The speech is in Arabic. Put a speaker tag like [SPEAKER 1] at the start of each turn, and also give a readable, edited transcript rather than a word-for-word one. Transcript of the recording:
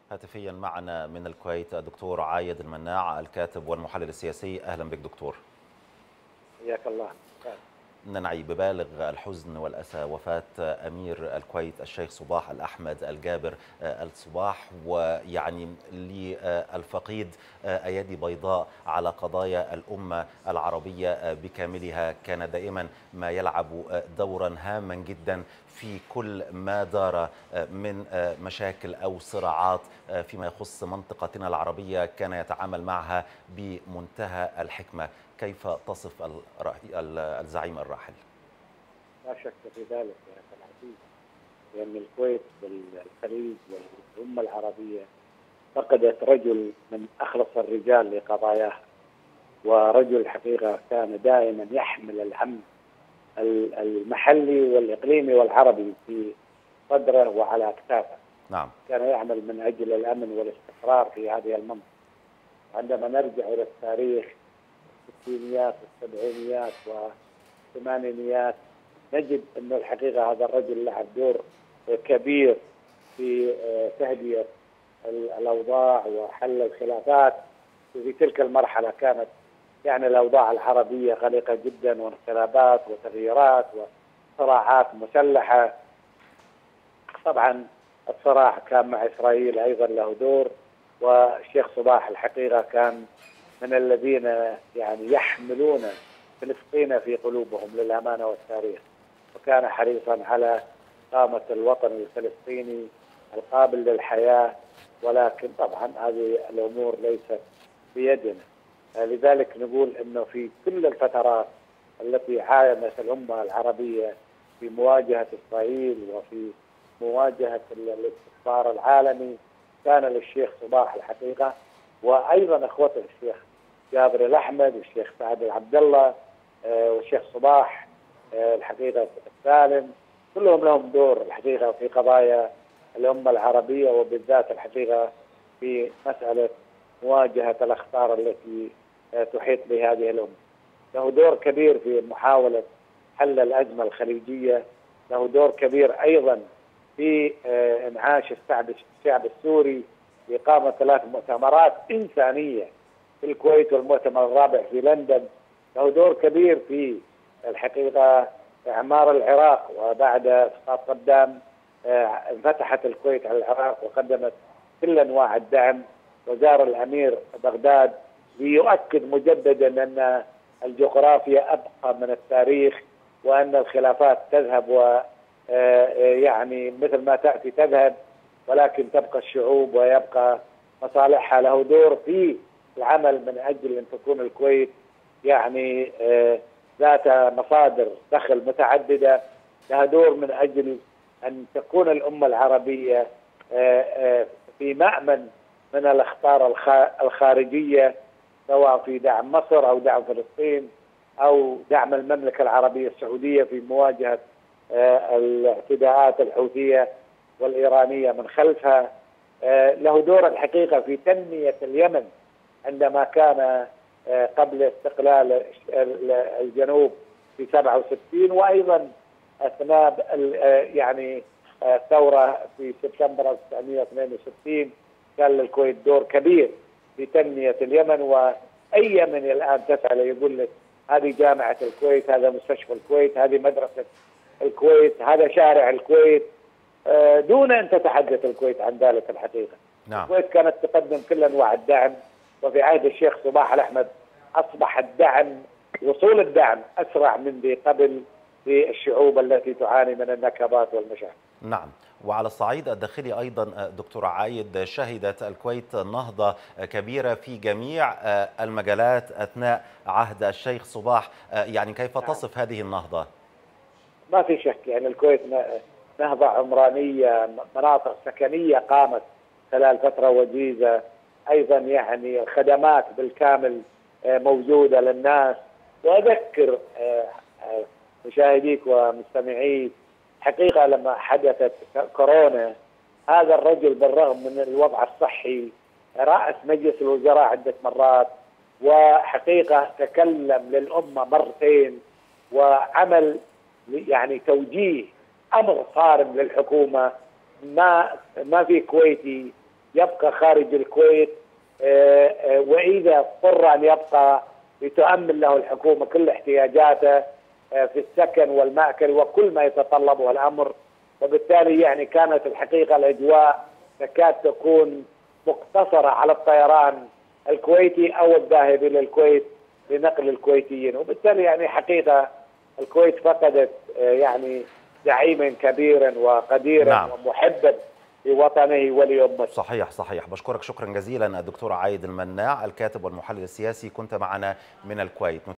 [SPEAKER 1] هاتفيا معنا من الكويت الدكتور عايد المناع، الكاتب والمحلل السياسي. أهلا بك دكتور.
[SPEAKER 2] حياك الله.
[SPEAKER 1] ننعي ببالغ الحزن والأسى وفاة أمير الكويت الشيخ صباح الأحمد الجابر الصباح، ويعني للفقيد أيادي بيضاء على قضايا الأمة العربية بكاملها. كان دائما ما يلعب دورا هاما جدا في كل ما دار من مشاكل أو صراعات فيما يخص منطقتنا العربية. كان يتعامل معها بمنتهى الحكمة. كيف تصف الزعيم الراحل؟
[SPEAKER 2] لا شك في ذلك يا أخي العزيز، لأن الكويت والخليج والأمة العربية فقدت رجل من أخلص الرجال لقضاياها، ورجل الحقيقة كان دائما يحمل الهم المحلي والإقليمي والعربي في صدره وعلى أكتافه.
[SPEAKER 1] نعم.
[SPEAKER 2] كان يعمل من أجل الأمن والاستقرار في هذه المنطقة. عندما نرجع إلى التاريخ، الستينيات والسبعينيات والثمانينيات، نجد أن الحقيقة هذا الرجل لعب دور كبير في تهدئة الأوضاع وحل الخلافات. في تلك المرحلة كانت يعني الأوضاع العربية قلقة جدا، وانقلابات وتغييرات وصراعات مسلحة. طبعا الصراع كان مع إسرائيل أيضا له دور، والشيخ صباح الحقيقة كان من الذين يعني يحملون فلسطين في قلوبهم للأمانة والتاريخ، وكان حريصا على قامة الوطن الفلسطيني القابل للحياة. ولكن طبعا هذه الأمور ليست بيدنا، لذلك نقول أنه في كل الفترات التي عاينت الأمة العربية في مواجهة إسرائيل وفي مواجهة الاستثمار العالمي كان للشيخ صباح الحقيقة، وأيضا أخوته الشيخ جابر الأحمد والشيخ سعد العبد الله والشيخ صباح الحقيقة السالم، كلهم لهم دور الحقيقة في قضايا الأمة العربية، وبالذات الحقيقة في مسألة مواجهة الأخطار التي تحيط بهذه الأمة. له دور كبير في محاولة حل الأزمة الخليجية، له دور كبير أيضا في إنعاش الشعب السوري بإقامة 3 مؤتمرات إنسانية في الكويت والمؤتمر الرابع في لندن. له دور كبير في الحقيقة إعمار العراق، وبعد إسقاط صدام انفتحت الكويت على العراق وقدمت كل أنواع الدعم، وزار الأمير بغداد ليؤكد مجددا أن الجغرافيا أبقى من التاريخ، وأن الخلافات تذهب ويعني مثل ما تأتي تذهب، ولكن تبقى الشعوب ويبقى مصالحها. له دور في العمل من أجل أن تكون الكويت يعني ذات مصادر دخل متعددة. لها دور من أجل أن تكون الأمة العربية في مأمن من الأخطار الخارجية، سواء في دعم مصر أو دعم فلسطين أو دعم المملكة العربية السعودية في مواجهة الاعتداءات الحوثية والإيرانية من خلفها. له دور الحقيقة في تنمية اليمن عندما كان قبل استقلال الجنوب في 67، وأيضا أثناء يعني الثورة في سبتمبر 1962 كان للكويت دور كبير في تنمية اليمن. وأي يمني الآن تسأل يقول لك هذه جامعة الكويت، هذا مستشفى الكويت، هذه مدرسة الكويت، هذا شارع الكويت، دون أن تتحدث الكويت عن ذلك الحقيقة.
[SPEAKER 1] نعم.
[SPEAKER 2] الكويت كانت تقدم كل أنواع الدعم، وفي عهد الشيخ صباح الأحمد أصبح الدعم، وصول الدعم أسرع من ذي قبل في الشعوب التي تعاني من النكبات والمشاكل.
[SPEAKER 1] نعم. وعلى الصعيد الداخلي أيضا دكتور عايد، شهدت الكويت نهضة كبيرة في جميع المجالات أثناء عهد الشيخ صباح. يعني كيف تصف هذه النهضة؟
[SPEAKER 2] ما في شك، يعني الكويت نهضة عمرانية، مناطق سكنية قامت خلال فترة وجيزة، أيضا يعني الخدمات بالكامل موجودة للناس. وأذكر مشاهديك ومستمعيك حقيقة لما حدثت كورونا، هذا الرجل بالرغم من الوضع الصحي رأس مجلس الوزراء عدة مرات، وحقيقة تكلم للأمة مرتين، وعمل يعني توجيه أمر صارم للحكومة. ما في كويتي يبقى خارج الكويت، وإذا اضطر أن يبقى لتؤمن له الحكومة كل احتياجاته في السكن والمأكل وكل ما يتطلبه الأمر. وبالتالي يعني كانت الحقيقة الأجواء تكاد تكون مقتصرة على الطيران الكويتي أو الذاهب إلى الكويت لنقل الكويتيين. وبالتالي يعني حقيقة الكويت فقدت يعني زعيما كبيرا وقديرا
[SPEAKER 1] نعم.
[SPEAKER 2] ومحبا لوطنه ولأمته.
[SPEAKER 1] صحيح صحيح. بشكرك شكرا جزيلا الدكتور عايد المناع، الكاتب والمحلل السياسي، كنت معنا من الكويت.